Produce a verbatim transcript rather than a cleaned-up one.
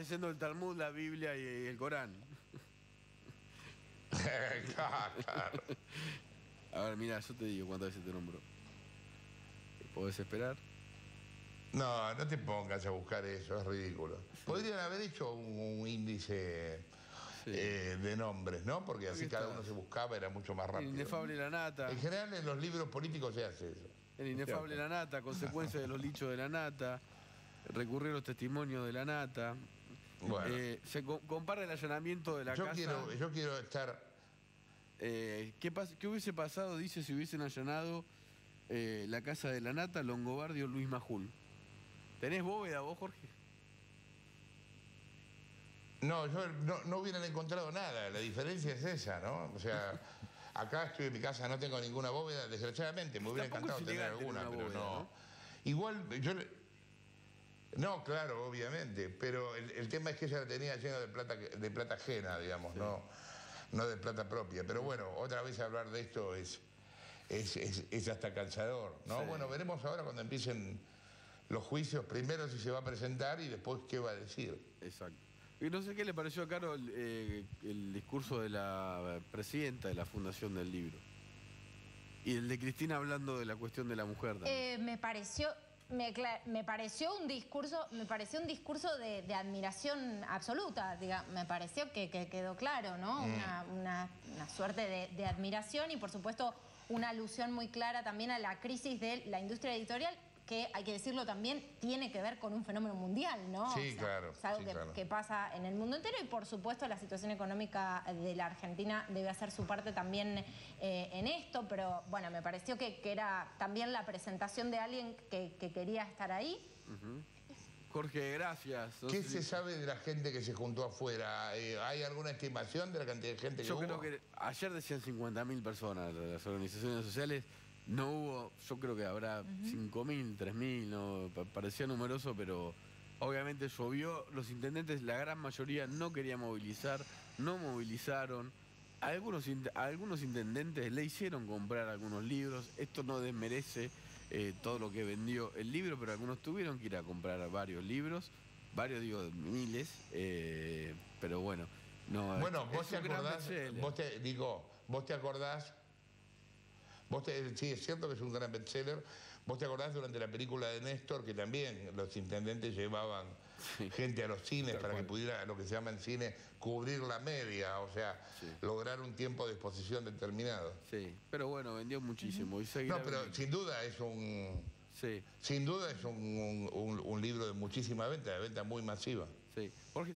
leyendo el Talmud, la Biblia y, y el Corán. Claro, claro. A ver, mira, yo te digo cuántas veces te nombro. ¿Podés esperar? No, no te pongas a buscar eso, es ridículo. Podrían haber hecho un, un índice sí. eh, de nombres, ¿no? Porque así cada uno se buscaba, era mucho más rápido. El inefable la nata. En general en los libros políticos se hace eso. El inefable la nata, consecuencia de los lichos de la nata, recurrir a los testimonios de la nata. Bueno. Eh, se co compara el allanamiento de la yo casa. Quiero, yo quiero estar... Eh, ¿qué, ¿Qué hubiese pasado, dice, si hubiesen allanado eh, la casa de la nata, Longobardi o Luis Majul? ¿Tenés bóveda vos, Jorge? No, yo no, no hubieran encontrado nada. La diferencia es esa, ¿no? O sea, acá estoy en mi casa, no tengo ninguna bóveda, desgraciadamente. Me hubiera encantado tener alguna, pero bóveda, no. ¿no? Igual, yo... No, claro, obviamente, pero el, el tema es que ella la tenía llena de plata, de plata ajena, digamos, sí. no, no de plata propia. Pero bueno, otra vez hablar de esto es, es, es, es hasta cansador, ¿no? Sí. Bueno, veremos ahora cuando empiecen los juicios, primero si se va a presentar y después qué va a decir. Exacto. Y no sé qué le pareció a Caro el, eh, el discurso de la presidenta de la Fundación del Libro. Y el de Cristina hablando de la cuestión de la mujer también. Eh, me pareció... Me, me pareció un discurso, me pareció un discurso de, de admiración absoluta, diga, me pareció que, que quedó claro, ¿no? Mm. Una, una, una suerte de, de admiración y por supuesto una alusión muy clara también a la crisis de la industria editorial, que hay que decirlo también, tiene que ver con un fenómeno mundial, ¿no? Sí, o sea, claro. Es algo sí, que, claro. que pasa en el mundo entero y por supuesto la situación económica de la Argentina debe hacer su parte también eh, en esto, pero bueno, me pareció que, que era también la presentación de alguien que, que quería estar ahí. Uh-huh. Jorge, gracias. No ¿Qué sé se si... sabe de la gente que se juntó afuera? Eh, ¿Hay alguna estimación de la cantidad de gente que Yo hubo? creo que ayer decían cincuenta mil personas las organizaciones sociales. No hubo, yo creo que habrá uh-huh. cinco mil, tres mil, no, parecía numeroso, pero obviamente llovió. Los intendentes, la gran mayoría, no querían movilizar, no movilizaron. Algunos, algunos intendentes le hicieron comprar algunos libros. Esto no desmerece eh, todo lo que vendió el libro, pero algunos tuvieron que ir a comprar varios libros, varios, digo, miles, eh, pero bueno. No, bueno, es, vos es te acordás, vos te, digo, vos te acordás... Vos te, sí, es cierto que es un gran bestseller. Vos te acordás durante la película de Néstor que también los intendentes llevaban sí. gente a los cines para que pudiera, lo que se llama en cine, cubrir la media, o sea, sí. lograr un tiempo de exposición determinado. Sí, pero bueno, vendió muchísimo. Uh-huh. y no, pero vendiendo. sin duda es un... Sí. Sin duda es un, un, un, un libro de muchísima venta, de venta muy masiva. Sí. Jorge